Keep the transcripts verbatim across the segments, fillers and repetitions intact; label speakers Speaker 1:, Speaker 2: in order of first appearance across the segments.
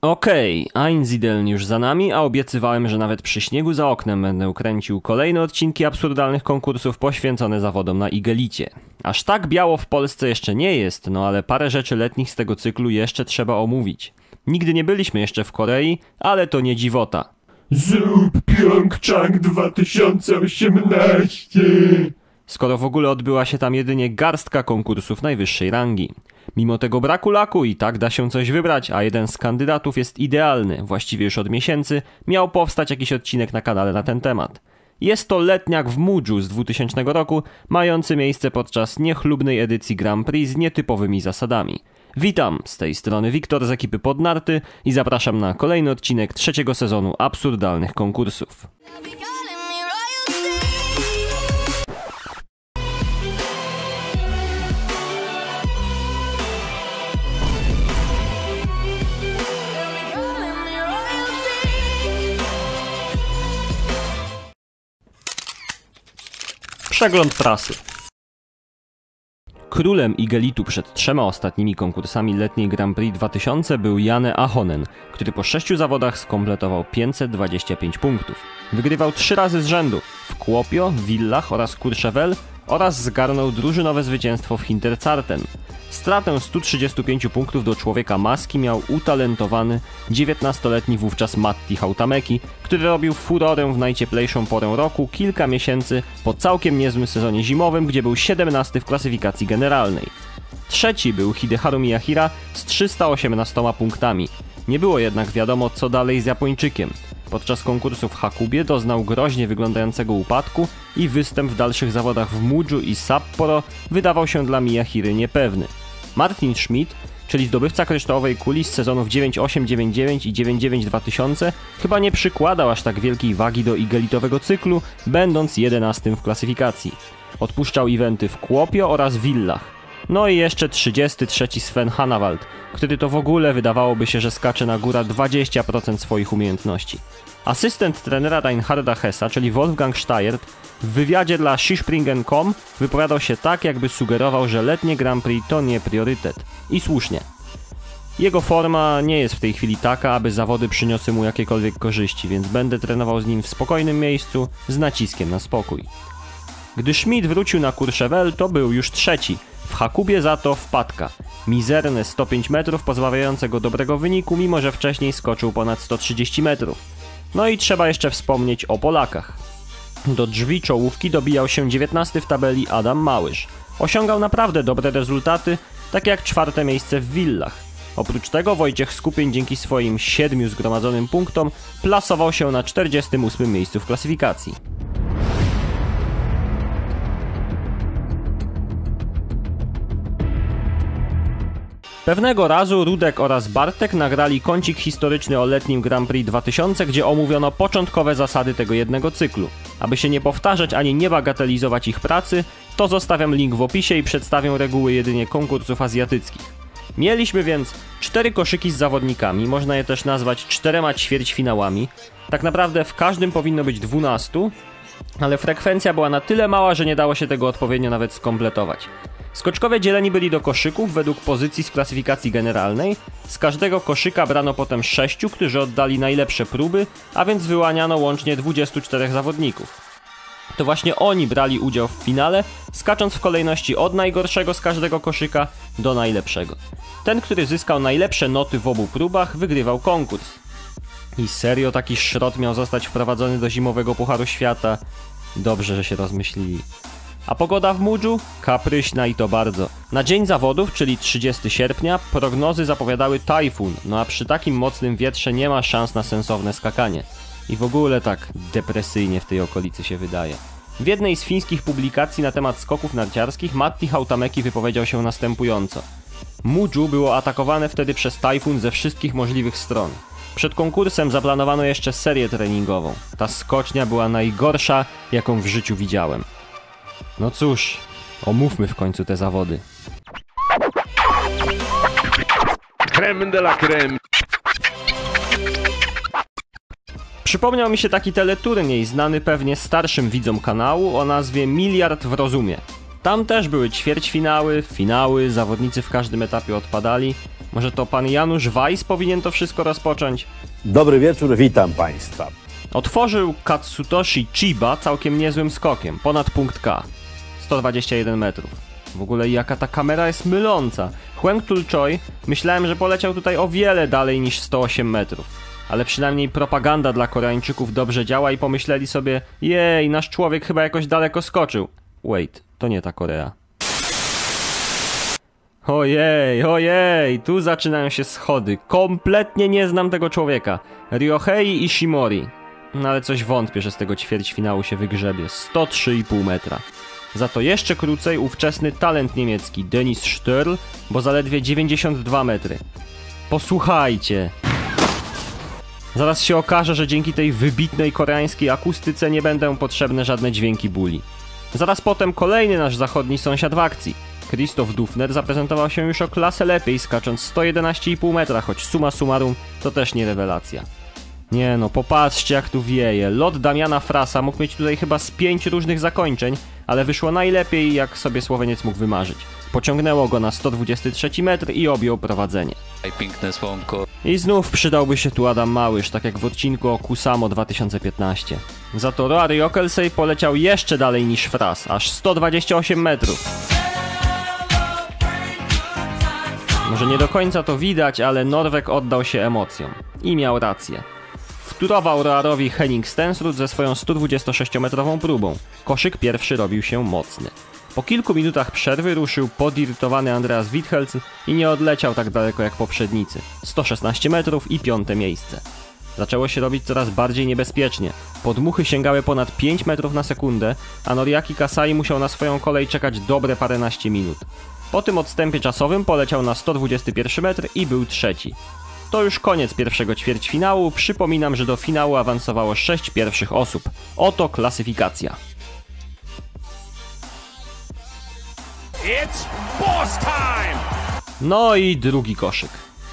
Speaker 1: Okej, okay, Einsiedeln już za nami, a obiecywałem, że nawet przy śniegu za oknem będę kręcił kolejne odcinki absurdalnych konkursów poświęcone zawodom na igelicie. Aż tak biało w Polsce jeszcze nie jest, no ale parę rzeczy letnich z tego cyklu jeszcze trzeba omówić. Nigdy nie byliśmy jeszcze w Korei, ale to nie dziwota.
Speaker 2: Zrób Pyeongchang dwa tysiące osiemnaście!
Speaker 1: Skoro w ogóle odbyła się tam jedynie garstka konkursów najwyższej rangi. Mimo tego braku laku i tak da się coś wybrać, a jeden z kandydatów jest idealny. Właściwie już od miesięcy miał powstać jakiś odcinek na kanale na ten temat. Jest to letniak w Muju z dwutysięcznego roku, mający miejsce podczas niechlubnej edycji Grand Prix z nietypowymi zasadami. Witam, z tej strony Wiktor z ekipy Podnarty i zapraszam na kolejny odcinek trzeciego sezonu absurdalnych konkursów. Przegląd prasy. Królem igelitu przed trzema ostatnimi konkursami letniej Grand Prix dwa tysiące był Janne Ahonen, który po sześciu zawodach skompletował pięćset dwadzieścia pięć punktów. Wygrywał trzy razy z rzędu w Kuopio, Villach oraz Courchevel oraz zgarnął drużynowe zwycięstwo w Hinterzarten. Stratę stu trzydziestu pięciu punktów do człowieka maski miał utalentowany dziewiętnastoletni wówczas Matti Hautamäki, który robił furorę w najcieplejszą porę roku kilka miesięcy po całkiem niezłym sezonie zimowym, gdzie był siedemnasty w klasyfikacji generalnej. Trzeci był Hideharu Miyahira z trzysta osiemnastoma punktami. Nie było jednak wiadomo, co dalej z Japończykiem. Podczas konkursu w Hakubie doznał groźnie wyglądającego upadku i występ w dalszych zawodach w Muju i Sapporo wydawał się dla Miyahiry niepewny. Martin Schmidt, czyli zdobywca kryształowej kuli z sezonów dziewięć osiem dziewięć dziewięć i dziewięć dziewięć dwa tysiące, chyba nie przykładał aż tak wielkiej wagi do igelitowego cyklu, będąc jedenastym w klasyfikacji. Odpuszczał eventy w Kuopio oraz Villach. No i jeszcze trzydziesty trzeci Sven Hannawald, który to w ogóle wydawałoby się, że skacze na górę dwadzieścia procent swoich umiejętności. Asystent trenera Reinharda Hessa, czyli Wolfgang Steiert, w wywiadzie dla Skispringen kropka com wypowiadał się tak, jakby sugerował, że letnie Grand Prix to nie priorytet. I słusznie. Jego forma nie jest w tej chwili taka, aby zawody przyniosły mu jakiekolwiek korzyści, więc będę trenował z nim w spokojnym miejscu, z naciskiem na spokój. Gdy Schmidt wrócił na Courchevel, to był już trzeci. W Hakubie za to wpadka. Mizerne sto pięć metrów pozbawiające go dobrego wyniku, mimo że wcześniej skoczył ponad sto trzydzieści metrów. No i trzeba jeszcze wspomnieć o Polakach. Do drzwi czołówki dobijał się dziewiętnasty w tabeli Adam Małysz. Osiągał naprawdę dobre rezultaty, takie jak czwarte miejsce w Villach. Oprócz tego Wojciech Skupień dzięki swoim siedmiu zgromadzonym punktom plasował się na czterdziestym ósmym miejscu w klasyfikacji. Pewnego razu Rudek oraz Bartek nagrali kącik historyczny o letnim Grand Prix dwa tysiące, gdzie omówiono początkowe zasady tego jednego cyklu. Aby się nie powtarzać ani nie bagatelizować ich pracy, to zostawiam link w opisie i przedstawię reguły jedynie konkursów azjatyckich. Mieliśmy więc cztery koszyki z zawodnikami, można je też nazwać czterema ćwierćfinałami. Tak naprawdę w każdym powinno być dwunastu, ale frekwencja była na tyle mała, że nie dało się tego odpowiednio nawet skompletować. Skoczkowie dzieleni byli do koszyków według pozycji z klasyfikacji generalnej. Z każdego koszyka brano potem sześciu, którzy oddali najlepsze próby, a więc wyłaniano łącznie dwudziestu czterech zawodników. To właśnie oni brali udział w finale, skacząc w kolejności od najgorszego z każdego koszyka do najlepszego. Ten, który zyskał najlepsze noty w obu próbach, wygrywał konkurs. I serio taki szrot miał zostać wprowadzony do zimowego Pucharu Świata? Dobrze, że się rozmyślili. A pogoda w Muju? Kapryśna i to bardzo. Na dzień zawodów, czyli trzydziestego sierpnia, prognozy zapowiadały tajfun, no a przy takim mocnym wietrze nie ma szans na sensowne skakanie. I w ogóle tak depresyjnie w tej okolicy się wydaje. W jednej z fińskich publikacji na temat skoków narciarskich Matti Hautamäki wypowiedział się następująco. Muju było atakowane wtedy przez tajfun ze wszystkich możliwych stron. Przed konkursem zaplanowano jeszcze serię treningową. Ta skocznia była najgorsza, jaką w życiu widziałem. No cóż, omówmy w końcu te zawody.
Speaker 2: Crème de la crème.
Speaker 1: Przypomniał mi się taki teleturniej znany pewnie starszym widzom kanału o nazwie Miliard w rozumie. Tam też były ćwierćfinały, finały, zawodnicy w każdym etapie odpadali. Może to pan Janusz Weiss powinien to wszystko rozpocząć?
Speaker 3: Dobry wieczór, witam Państwa.
Speaker 1: Otworzył Katsutoshi Chiba całkiem niezłym skokiem, ponad punkt K. sto dwadzieścia jeden metrów. W ogóle jaka ta kamera jest myląca. Hwang Tul-choi myślałem, że poleciał tutaj o wiele dalej niż sto osiem metrów. Ale przynajmniej propaganda dla Koreańczyków dobrze działa i pomyśleli sobie: jej, nasz człowiek chyba jakoś daleko skoczył. Wait, to nie ta Korea. Ojej, ojej, tu zaczynają się schody. Kompletnie nie znam tego człowieka. Ryohei Ishimori. No ale coś wątpię, że z tego ćwierćfinału się wygrzebie. sto trzy i pół metra. Za to jeszcze krócej ówczesny talent niemiecki Denis Störl, bo zaledwie dziewięćdziesiąt dwa metry. Posłuchajcie. Zaraz się okaże, że dzięki tej wybitnej koreańskiej akustyce nie będą potrzebne żadne dźwięki buli. Zaraz potem kolejny nasz zachodni sąsiad w akcji. Christoph Dufner zaprezentował się już o klasę lepiej, skacząc sto jedenaście i pół metra, choć summa summarum to też nie rewelacja. Nie no, popatrzcie jak tu wieje. Lot Damiana Frasa mógł mieć tutaj chyba z pięć różnych zakończeń, ale wyszło najlepiej, jak sobie Słoweniec mógł wymarzyć. Pociągnęło go na sto dwudziesty trzeci metr i objął prowadzenie.
Speaker 4: Piękne słonko.
Speaker 1: I znów przydałby się tu Adam Małysz, tak jak w odcinku o Kusamo dwa tysiące piętnaście. Za to Roar Jokelsej poleciał jeszcze dalej niż Fras, aż sto dwadzieścia osiem metrów. Może nie do końca to widać, ale Norweg oddał się emocjom. I miał rację. Wtórował Roarowi Henning Stensrud ze swoją sto dwudziestosześciometrową próbą. Koszyk pierwszy robił się mocny. Po kilku minutach przerwy ruszył podirytowany Andreas Withelsen i nie odleciał tak daleko jak poprzednicy. sto szesnaście metrów i piąte miejsce. Zaczęło się robić coraz bardziej niebezpiecznie. Podmuchy sięgały ponad pięć metrów na sekundę, a Noriaki Kasai musiał na swoją kolej czekać dobre paręnaście minut. Po tym odstępie czasowym poleciał na sto dwudziesty pierwszy metr i był trzeci. To już koniec pierwszego ćwierćfinału. Przypominam, że do finału awansowało sześć pierwszych osób. Oto klasyfikacja.
Speaker 2: It's boss time!
Speaker 1: No i drugi koszyk.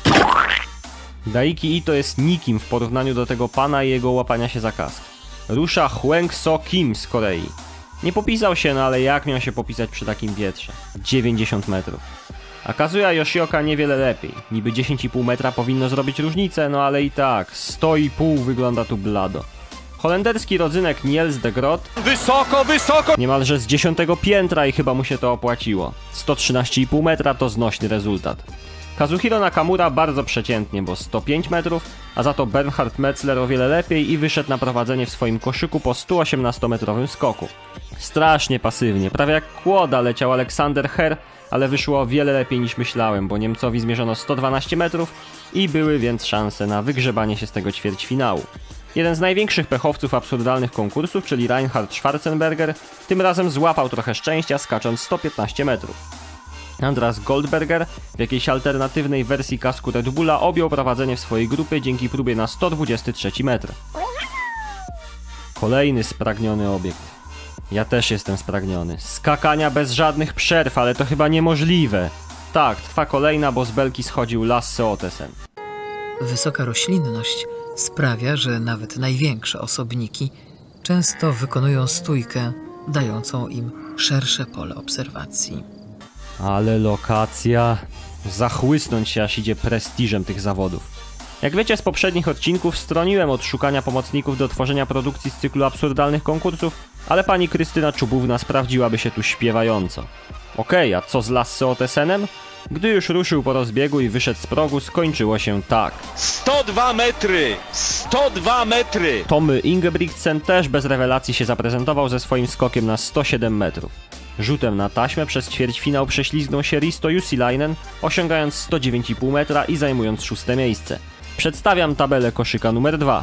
Speaker 1: Daiki Ito jest nikim w porównaniu do tego pana i jego łapania się za kask. Rusza Hwang So Kim z Korei. Nie popisał się, no ale jak miał się popisać przy takim wietrze? dziewięćdziesiąt metrów. A Kazuya Yoshioka niewiele lepiej. Niby dziesięć i pół metra powinno zrobić różnicę, no ale i tak, sto i pół wygląda tu blado. Holenderski rodzynek Niels de Groot
Speaker 2: Wysoko, wysoko!
Speaker 1: niemalże z dziesiątego piętra i chyba mu się to opłaciło. sto trzynaście i pół metra to znośny rezultat. Kazuhiro Nakamura bardzo przeciętnie, bo sto pięć metrów, a za to Bernhard Metzler o wiele lepiej i wyszedł na prowadzenie w swoim koszyku po sto osiemnastometrowym skoku. Strasznie pasywnie, prawie jak kłoda leciał Aleksander Herr, ale wyszło o wiele lepiej niż myślałem, bo Niemcowi zmierzono sto dwanaście metrów i były więc szanse na wygrzebanie się z tego ćwierćfinału. Jeden z największych pechowców absurdalnych konkursów, czyli Reinhard Schwarzenberger, tym razem złapał trochę szczęścia, skacząc sto piętnaście metrów. Andras Goldberger w jakiejś alternatywnej wersji kasku Red Bulla objął prowadzenie w swojej grupie dzięki próbie na sto dwudziesty trzeci metr. Kolejny spragniony obiekt. Ja też jestem spragniony. Skakania bez żadnych przerw, ale to chyba niemożliwe. Tak, trwa kolejna, bo z belki schodził Lasse Ottesen.
Speaker 5: Wysoka roślinność sprawia, że nawet największe osobniki często wykonują stójkę, dającą im szersze pole obserwacji.
Speaker 1: Ale lokacja... Zachłysnąć się aż idzie prestiżem tych zawodów. Jak wiecie z poprzednich odcinków, stroniłem od szukania pomocników do tworzenia produkcji z cyklu absurdalnych konkursów, ale pani Krystyna Czubówna sprawdziłaby się tu śpiewająco. Okej, okay, a co z Lasse Ottesenem? Gdy już ruszył po rozbiegu i wyszedł z progu, skończyło się tak.
Speaker 2: sto dwa metry! sto dwa metry!
Speaker 1: Tommy Ingebrigtsen też bez rewelacji się zaprezentował ze swoim skokiem na sto siedem metrów. Rzutem na taśmę przez ćwierćfinał prześlizgnął się Risto Jussilainen, osiągając sto dziewięć i pół metra i zajmując szóste miejsce. Przedstawiam tabelę koszyka numer dwa.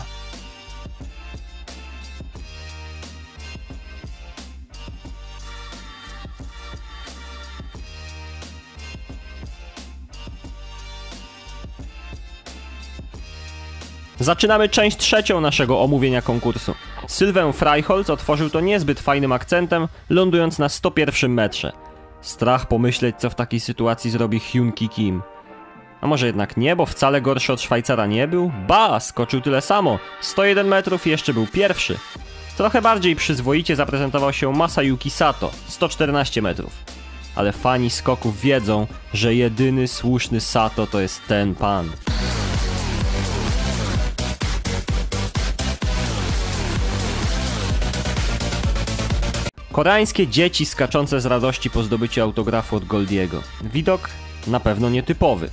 Speaker 1: Zaczynamy część trzecią naszego omówienia konkursu. Sylwę Freiholz otworzył to niezbyt fajnym akcentem, lądując na sto pierwszym metrze. Strach pomyśleć, co w takiej sytuacji zrobi Hyun-Ki Kim. A może jednak nie, bo wcale gorszy od Szwajcara nie był? Ba, skoczył tyle samo. sto jeden metrów i jeszcze był pierwszy. Trochę bardziej przyzwoicie zaprezentował się Masayuki Sato, sto czternaście metrów. ale fani skoków wiedzą, że jedyny słuszny Sato to jest ten pan. Koreańskie dzieci skaczące z radości po zdobyciu autografu od Goldiego. Widok na pewno nietypowy.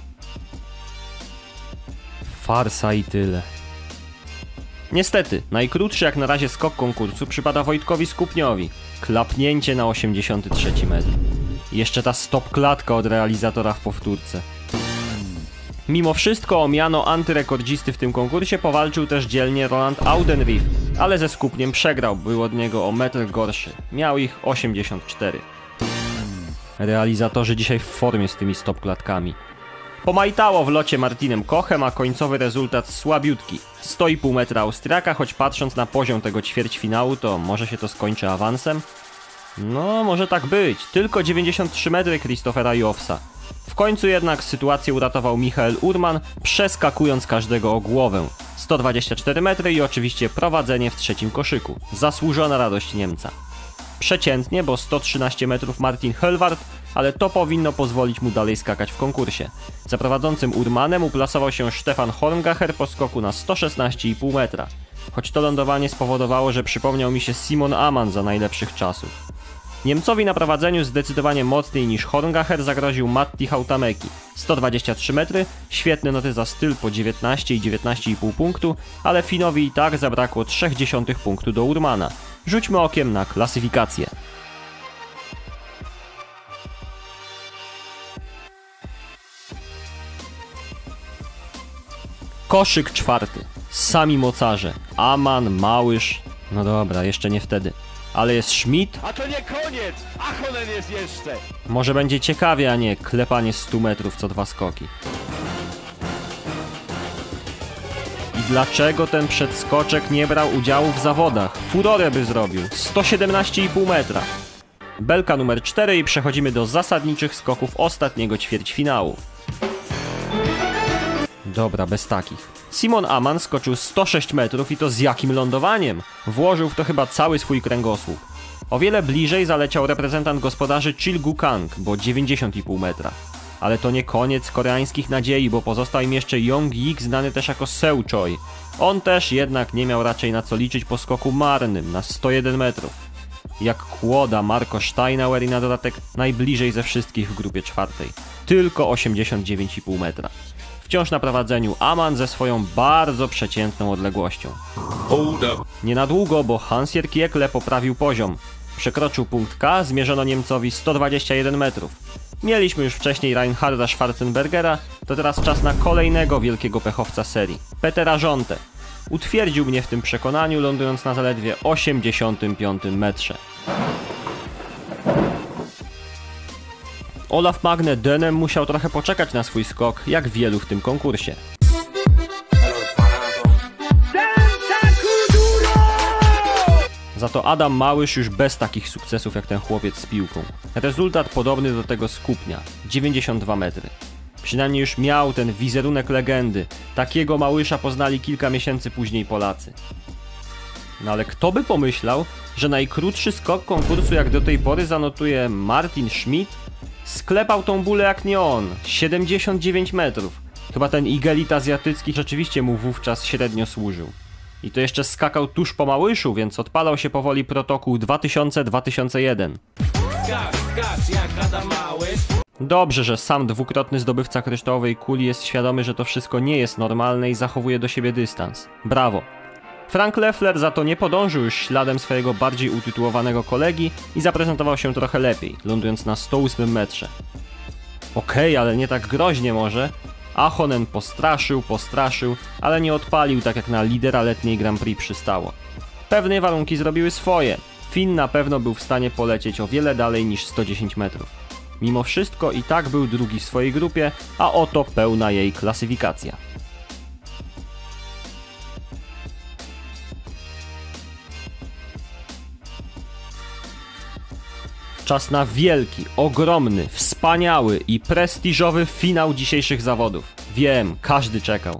Speaker 1: Farsa i tyle. Niestety, najkrótszy jak na razie skok konkursu przypada Wojtkowi Skupniowi. Klapnięcie na osiemdziesiąty trzeci metr. I jeszcze ta stop-klatka od realizatora w powtórce. Mimo wszystko o miano antyrekordzisty w tym konkursie powalczył też dzielnie Roland Audenrieth, ale ze Skupniem przegrał, był od niego o metr gorszy. Miał ich osiemdziesiąt cztery. Realizatorzy dzisiaj w formie z tymi stop-klatkami. Pomajtało w locie Martinem Kochem, a końcowy rezultat słabiutki. sto i pół metra Austriaka, choć patrząc na poziom tego ćwierćfinału, to może się to skończy awansem? No, może tak być. Tylko dziewięćdziesiąt trzy metry Christophera Jofsa. W końcu jednak sytuację uratował Michael Urman, przeskakując każdego o głowę. sto dwadzieścia cztery metry i oczywiście prowadzenie w trzecim koszyku. Zasłużona radość Niemca. Przeciętnie, bo sto trzynaście metrów Martin Höllwarth, ale to powinno pozwolić mu dalej skakać w konkursie. Za prowadzącym Urmanem uplasował się Stefan Horngacher po skoku na sto szesnaście i pół metra. Choć to lądowanie spowodowało, że przypomniał mi się Simon Amann za najlepszych czasów. Niemcowi na prowadzeniu zdecydowanie mocniej niż Horngacher zagroził Matti Hautamäki. sto dwadzieścia trzy metry, świetne noty za styl po dziewiętnaście i dziewiętnaście i pół punktu, ale Finowi i tak zabrakło trzy dziesiąte punktu do Urmana. Rzućmy okiem na klasyfikację. Koszyk czwarty. Sami mocarze. Amann, Małysz. No dobra, jeszcze nie wtedy. Ale jest Schmidt.
Speaker 2: A to nie koniec! Ahonen jest jeszcze!
Speaker 1: Może będzie ciekawie, a nie klepanie stu metrów co dwa skoki. I dlaczego ten przedskoczek nie brał udziału w zawodach? Furorę by zrobił. sto siedemnaście i pół metra. Belka numer cztery i przechodzimy do zasadniczych skoków ostatniego ćwierćfinału. Dobra, bez takich. Simon Amann skoczył sto sześć metrów i to z jakim lądowaniem? Włożył w to chyba cały swój kręgosłup. O wiele bliżej zaleciał reprezentant gospodarzy Chil Gukang, bo dziewięćdziesiąt i pół metra. Ale to nie koniec koreańskich nadziei, bo pozostał im jeszcze Yong Yik, znany też jako Seu Choi. On też jednak nie miał raczej na co liczyć po skoku marnym na sto jeden metrów. Jak kłoda Marco Steinauer i na dodatek najbliżej ze wszystkich w grupie czwartej. Tylko osiemdziesiąt dziewięć i pół metra. Wciąż na prowadzeniu Amann ze swoją bardzo przeciętną odległością. Nie na długo, bo Hans-Jörg Kiekle poprawił poziom. Przekroczył punkt K, zmierzono Niemcowi sto dwadzieścia jeden metrów. Mieliśmy już wcześniej Reinharda Schwarzenbergera, to teraz czas na kolejnego wielkiego pechowca serii. Petera Żontę. Utwierdził mnie w tym przekonaniu, lądując na zaledwie osiemdziesiątym piątym metrze. Olaf Magne Dönem musiał trochę poczekać na swój skok, jak wielu w tym konkursie. Za to Adam Małysz już bez takich sukcesów jak ten chłopiec z piłką. Rezultat podobny do tego Skupnia, dziewięćdziesiąt dwa metry. Przynajmniej już miał ten wizerunek legendy. Takiego Małysza poznali kilka miesięcy później Polacy. No ale kto by pomyślał, że najkrótszy skok konkursu jak do tej pory zanotuje Martin Schmidt? Sklepał tą bulę jak nie on, siedemdziesiąt dziewięć metrów. Chyba ten igelit azjatycki rzeczywiście mu wówczas średnio służył. I to jeszcze skakał tuż po Małyszu, więc odpalał się powoli protokół dwa tysiące do dwa tysiące jeden.
Speaker 4: Skacz, skacz jak Adam Małysz.
Speaker 1: Dobrze, że sam dwukrotny zdobywca kryształowej kuli jest świadomy, że to wszystko nie jest normalne i zachowuje do siebie dystans. Brawo! Frank Leffler za to nie podążył już śladem swojego bardziej utytułowanego kolegi i zaprezentował się trochę lepiej, lądując na sto ósmym metrze. Okej, okay, ale nie tak groźnie może. Ahonen postraszył, postraszył, ale nie odpalił tak jak na lidera letniej Grand Prix przystało. Pewne warunki zrobiły swoje. Finn na pewno był w stanie polecieć o wiele dalej niż sto dziesięć metrów. Mimo wszystko i tak był drugi w swojej grupie, a oto pełna jej klasyfikacja. Czas na wielki, ogromny, wspaniały i prestiżowy finał dzisiejszych zawodów. Wiem, każdy czekał.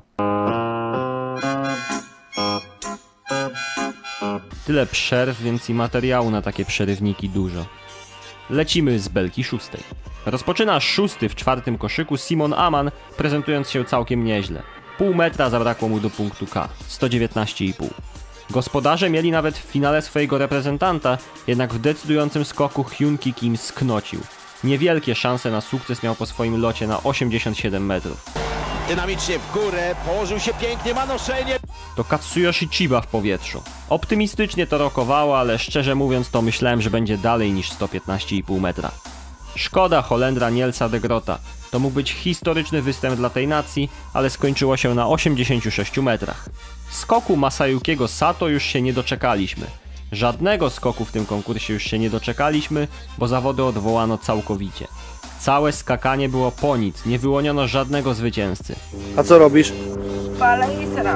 Speaker 1: Tyle przerw, więc i materiału na takie przerywniki dużo. Lecimy z belki szóstej. Rozpoczyna szósty w czwartym koszyku Simon Aman, prezentując się całkiem nieźle. Pół metra zabrakło mu do punktu K, sto dziewiętnaście i pół. Gospodarze mieli nawet w finale swojego reprezentanta, jednak w decydującym skoku Hyunki Kim sknocił. Niewielkie szanse na sukces miał po swoim locie na osiemdziesiąt siedem metrów.
Speaker 2: Dynamicznie w górę, położył się pięknie, ma noszenie.
Speaker 1: To Katsuyoshi Chiba w powietrzu. Optymistycznie to rokowało, ale szczerze mówiąc to myślałem, że będzie dalej niż sto piętnaście i pół metra. Szkoda Holendra Nielsa de Grota. To mógł być historyczny występ dla tej nacji, ale skończyło się na osiemdziesięciu sześciu metrach. Skoku Masayukiego Sato już się nie doczekaliśmy. Żadnego skoku w tym konkursie już się nie doczekaliśmy, bo zawody odwołano całkowicie. Całe skakanie było po nic, nie wyłoniono żadnego zwycięzcy.
Speaker 6: A co robisz?
Speaker 7: Palę i seram.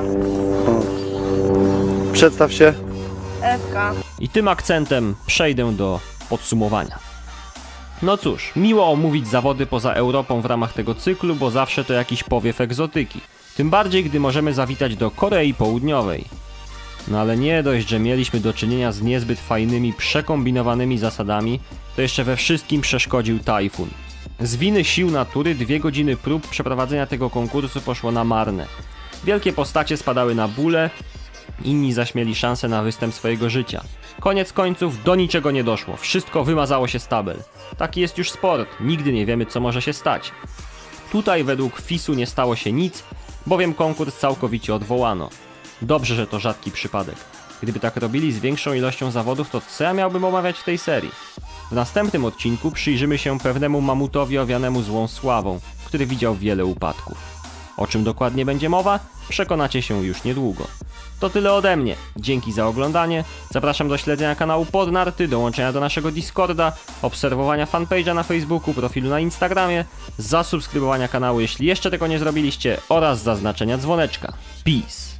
Speaker 6: Przedstaw się.
Speaker 7: Ewka.
Speaker 1: I tym akcentem przejdę do podsumowania. No cóż, miło omówić zawody poza Europą w ramach tego cyklu, bo zawsze to jakiś powiew egzotyki. Tym bardziej, gdy możemy zawitać do Korei Południowej. No ale nie dość, że mieliśmy do czynienia z niezbyt fajnymi, przekombinowanymi zasadami, to jeszcze we wszystkim przeszkodził tajfun. Z winy sił natury dwie godziny prób przeprowadzenia tego konkursu poszło na marne. Wielkie postacie spadały na bóle, inni zaś mieli szansę na występ swojego życia. Koniec końców do niczego nie doszło, wszystko wymazało się z tabel. Taki jest już sport, nigdy nie wiemy co może się stać. Tutaj według fisu nie stało się nic, bowiem konkurs całkowicie odwołano. Dobrze, że to rzadki przypadek. Gdyby tak robili z większą ilością zawodów, to co ja miałbym omawiać w tej serii? W następnym odcinku przyjrzymy się pewnemu mamutowi owianemu złą sławą, który widział wiele upadków. O czym dokładnie będzie mowa? Przekonacie się już niedługo. To tyle ode mnie. Dzięki za oglądanie. Zapraszam do śledzenia kanału Podnarty, dołączenia do naszego Discorda, obserwowania fanpage'a na Facebooku, profilu na Instagramie, zasubskrybowania kanału, jeśli jeszcze tego nie zrobiliście, oraz zaznaczenia dzwoneczka. Peace!